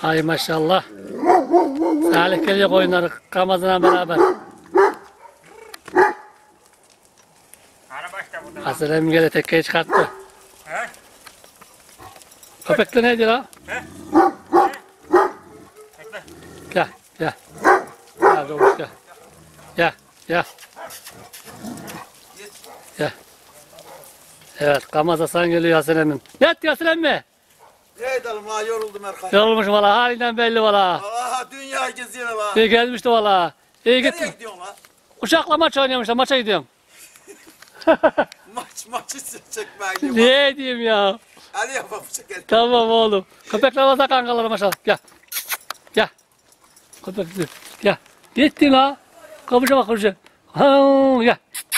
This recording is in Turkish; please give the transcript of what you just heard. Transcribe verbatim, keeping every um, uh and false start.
Ay maşallah. Salih geliyor koyunları Ramazan'la beraber. Asıl hem gele tekkeyi çıkarttı. He? Köpekle ne diyor lan? He? Bekle. Gel, gel. Gel Doğuş gel. Gel, gel. Gel. Evet, Kamaz Hasan geliyor Hasan emmi. Yat Hasan emmi. Ne edelim ha, yoruldum Erkay. Yorulmuş valla, halinden belli valla. Aha dünya geziyor la. İyi gelmişti valla. İyi Nereye gittin. gidiyorsun la? Uçakla maç oynuyormuşlar, maça gidiyorum. Maç maçı çekmeye gidiyorum. Ne diyeyim ya? Hadi yapalım çekelim. Tamam oğlum. Köpekler olsa kankaları maşallah. Gel. Gel. Köpek gel. Gitti la. Kapışa bak kapışa. Ha, gel.